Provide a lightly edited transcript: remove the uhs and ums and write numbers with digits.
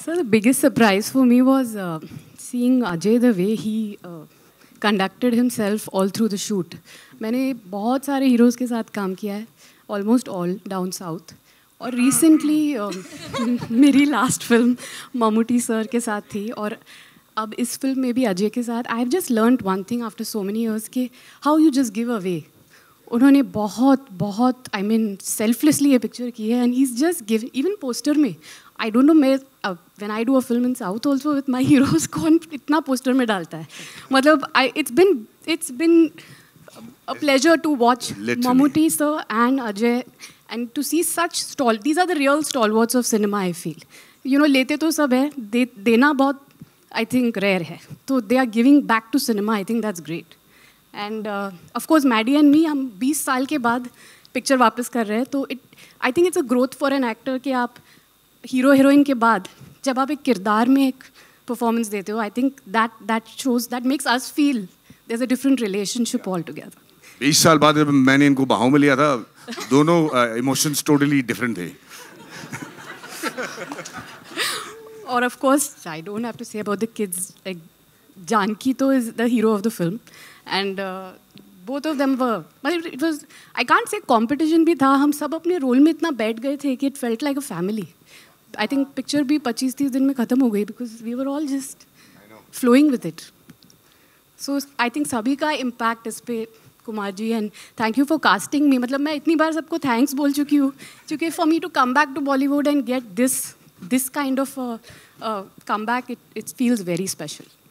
So the biggest surprise for me was seeing Ajay the way he conducted himself all through the shoot. मैंने बहुत सारे heroes के साथ काम किया है, almost all down south. और recently मेरी last film ममूटी सर के साथ थी और अब इस फिल्म में भी अजय के साथ. I have just learned one thing after so many years कि how you just give away. उन्होंने बहुत I mean selflessly ये picture की है and he's just given even poster में. I don't know मैं when I do a film in South also with my heroes कौन इतना poster में डालता है. मतलब it's been a pleasure to watch Mammootty sir and Ajay and to see such these are the real stalwarts of cinema I feel. You know लेते तो सब है देना बहुत I think rare है. तो they are giving back to cinema. I think that's great. And of course Maddie and me हम 20 साल के बाद पिक्चर वापस कर रहे हैं तो I think it's a growth for an actor कि आप हीरो हीरोइन के बाद जब आप एक किरदार में एक परफॉर्मेंस देते हो I think that shows that makes us feel there's a different relationship altogether. 20 साल बाद जब मैंने इनको बाहों में लिया था दोनों इमोशंस टोटली डिफरेंट थे. Or of course I don't have to say about the kids like Janki to is the hero of the film and both of them were it was I can't say competition भी था हम सब अपने role में इतना बैठ गए थे कि it felt like a family. I think picture भी 25-30 दिन में खत्म हो गई because we were all just flowing with it. So I think सभी का impact इस पे Kumar ji and thank you for casting me. मतलब मैं इतनी बार सबको thanks बोल चुकी हूँ क्योंकि for me to come back to Bollywood and get this kind of comeback it feels very special.